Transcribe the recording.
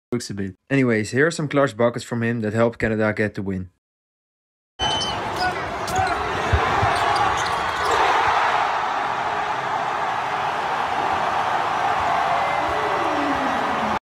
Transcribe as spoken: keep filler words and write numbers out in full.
Looks a bit. Anyways, here are some clutch buckets from him that helped Canada get the win.